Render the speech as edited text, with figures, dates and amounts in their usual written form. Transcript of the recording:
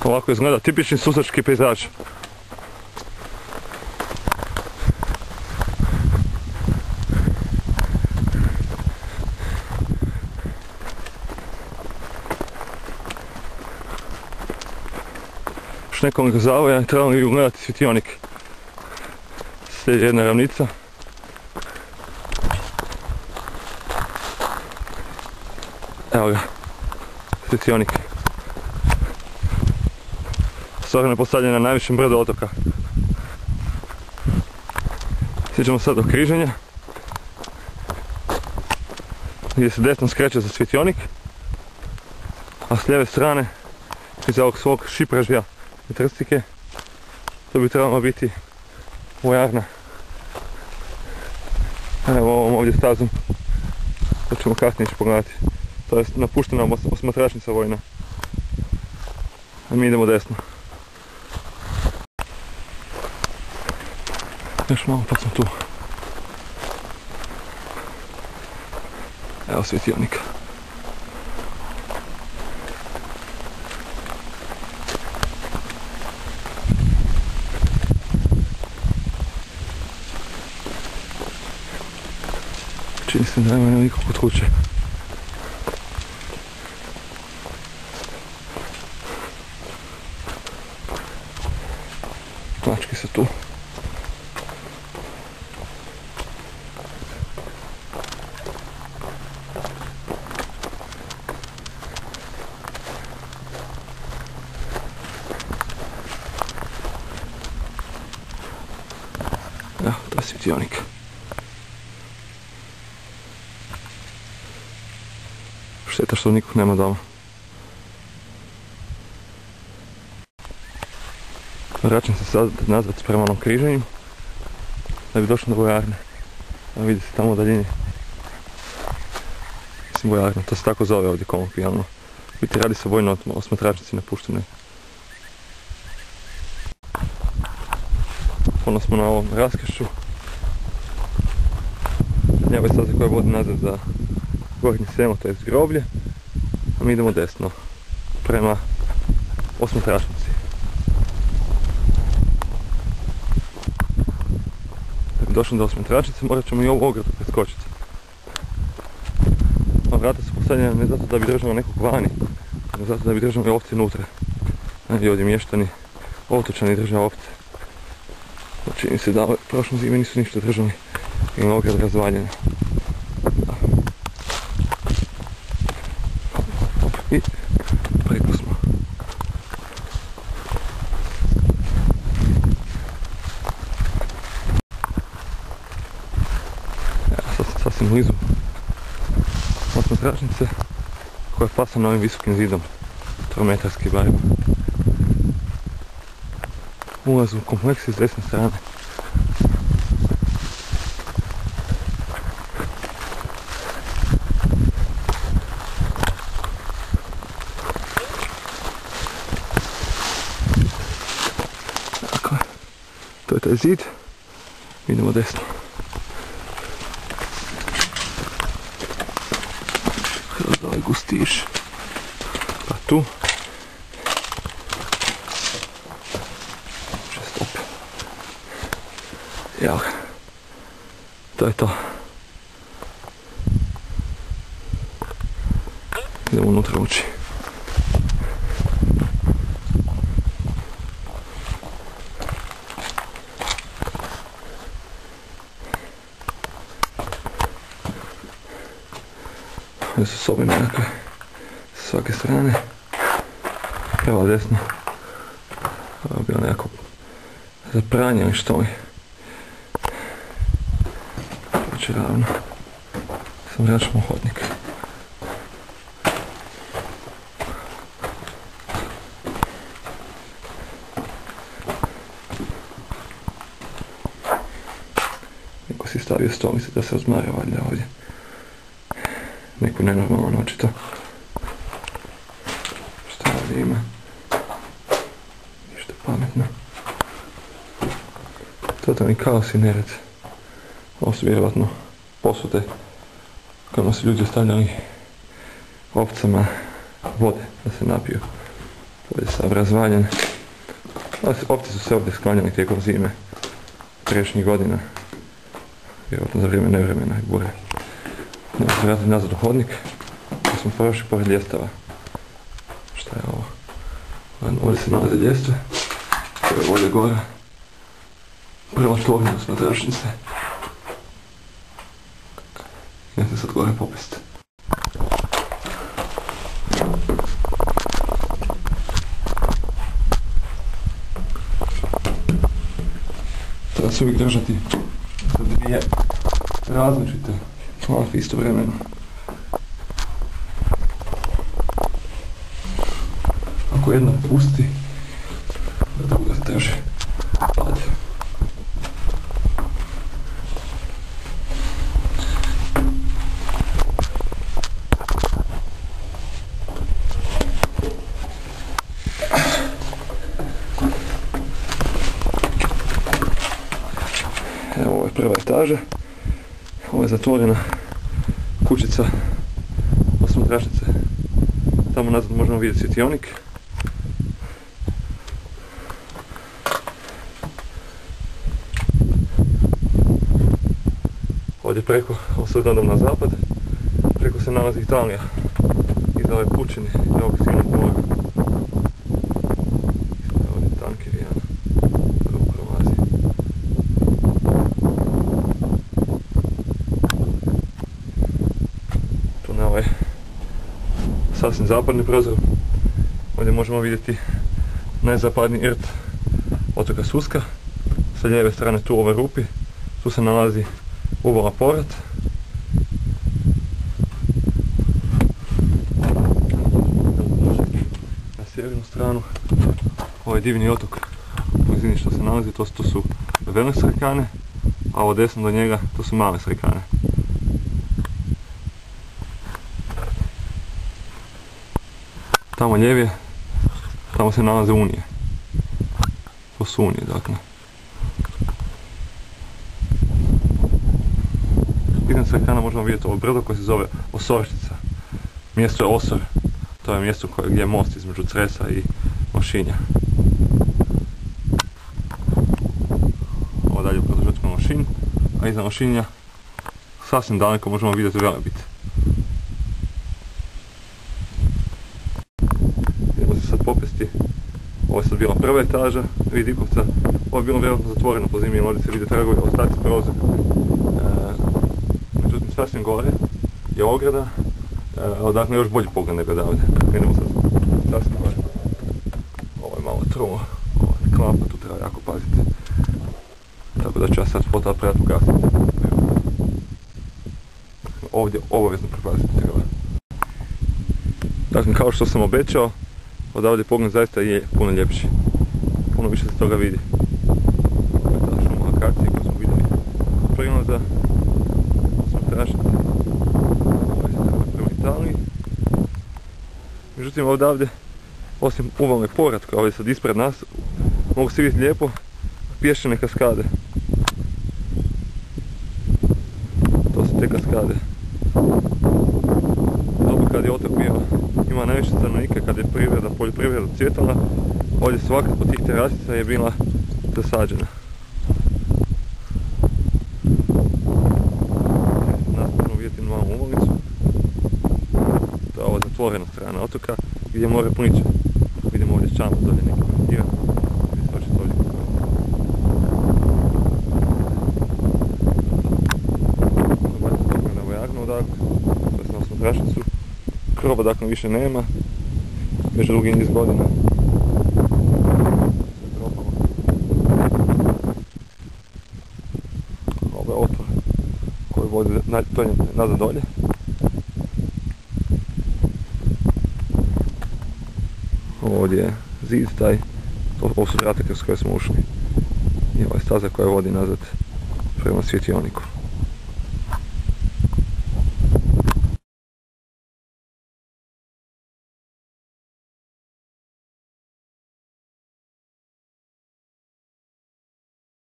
Ovako izgleda tipični susački pejzaž. Još nekoliko zavoja, trebamo i ugledati svjetionik. Slijedi jedna ravnica. Evo ga, svjetionik. Stvarno je postavljen na najvišem brdu otoka. Stižemo sad do križanja, gdje se desno skreće za svjetionik, a s lijeve strane, iza ovog svog šipražja i trstike, to bi trebalo biti vojarna. Evo ovom ovdje stazom, to ćemo kasnije ići pogledati. To je napuštena osmatračnica vojna. A mi idemo desno. Još malo pa sam tu. Evo svjetionika. Čini se da nema nikog kod kuće. Mačke su tu. Evo, to je svjetionik. Šteta što nikog nema doma. Vraćam se sad nazad prema onom križanju, da bi došao do vojarne. A vidi se tamo u daljini. Mislim vojarna, to se tako zove ovdje kolokvijalno. Biti radi se o vojnoj osmatračnici napuštenoj. Ponovno smo na ovom raskršću. Lijeva je staza koja vodi nazad za Gornje Selo, to je groblje. A mi idemo desno, prema osmatračnici. Da bi došli do osmatračnice morat ćemo i ovu ogradu preskočiti. A vrata su postavljena ne zato da bi držalo nekog vani, nego zato da bi držali ovce unutra. I ovdje mještani, otočani drže ovce. Čini se da prošle zime nisu ništa držali i ograda razvaljena. I preko smo. Sad sam sasvim blizu osmatračnice koja je pasana ovim visokim zidom, 3-metarski barem. Ulaz u kompleks iz desne strane. Dakle, to je taj zid. Idemo desno. Kroz ovaj gustiš. Pa tu. Evo ga. To je to. Idemo unutra ući. Ovdje su sobe nekakve s svake strane. Evo desno. Ovo je bilo nekako za pranje ili što li. Znači ravno. Sam vraćamo hodnik. Neko si stavio stolice da se odmara valjda ovdje. Neko nenormalno očito. Šta ovdje ima? Ništa pametno. Totalni kaos i nered. Ovo su vjerovatno posude kojima su ljudi ostavljali ovcama vode da se napiju. Ovdje je sad razvaljen. Opti su se ovdje sklanjali tijekom zime priješnjih godina. Vjerojatno za vrijeme nevremena i bure. Nema se vratiti nazad u hodnik. Pa smo prošli pored ljestava. Šta je ovo? Ovdje se nalaze ljestve. To je ovdje gore. Prva tvornja smatračnice. Ja se sad gore popest. Treba se uvijek držati sa dvije različite klape istovremeno. Ako jedna pusti, da druga se teže pade. Evo, ovo je prva etaža. Ovo je zatvorena kućica osmotračnice. Tamo nazad možemo vidjeti svjetionik. Ovdje preko, ovo se gledam na zapad, preko se nalazi Italija. Iza ove pučine i ovog silnog mora. Ovdje tanker jedan prolazi. Tu na ovaj sasvim zapadni prozor. Ovdje možemo vidjeti najzapadniji rt otoka Suska. Sa lijeve strane tu u ovoj rupi, tu se nalazi uvala Porat. Na sjevernu stranu ovaj divni otok u blizini što se nalazi, to su velike Srekane, a ovo desno do njega to su male Srekane. Tamo ljevije, tamo se nalaze Unije. To su Unije, dakle. Iznad Srekana možemo vidjeti ovo brdo koje se zove Osorštica. Mjesto je Osor. To je mjesto gdje je most između Cresa i Lošinja. Ovo dalje produžati na Lošinj, a iznad Lošinja sasvim daleko možemo vidjeti Velebit. Idemo se sad popesti. Ovo je sad bila prva etaža Vidikovca. Ovo je bilo vjerojatno zatvoreno po zimi, ovdje se vide tragovi, ostaci prozora. Međutim, sasvim gore je ograda, odakle još bolji pogled nego odavde. Idemo sad sasvim gore. Ovo je malo trulo, ovo je klapa, tu treba jako paziti. Tako da ću ja sad fotoaparat ugasiti. Ovdje obavezno prepaziti treba. Dakle, kao što sam obećao, odavde pogled zaista je puno ljepši. Puno više se toga vidi. Ovo je ta šuma akacije koju smo vidjeli prelaza. Strašno. Ovo je prema Italiji. Međutim, odavde, osim uvalne Porat koja je sad ispred nas, mogu se vidjeti lijepo pješčane kaskade. To su te kaskade. Dobro, kad je otok bio, ima najviše stanovnika, kad je poljoprivreda cvjetala, ovdje svaka od tih terasica je bila zasađena. Nastavno vidjeti malu uvalicu. To je ova zatvorena strana otoka gdje more pliče. Vidimo ovdje čamac dolje neki komentira. Vidite očito ovdje kako je. Baciti dobro na vojarnu odakle. To je na osmotračnicu. Kroba dakle više nema. Već dugi niz godina. Ovo je otvor koji vodi nazad dolje. Ovdje je zid taj, ovo su vrata kroz koje smo ušli. I ova je staza koja vodi nazad prema svjetioniku.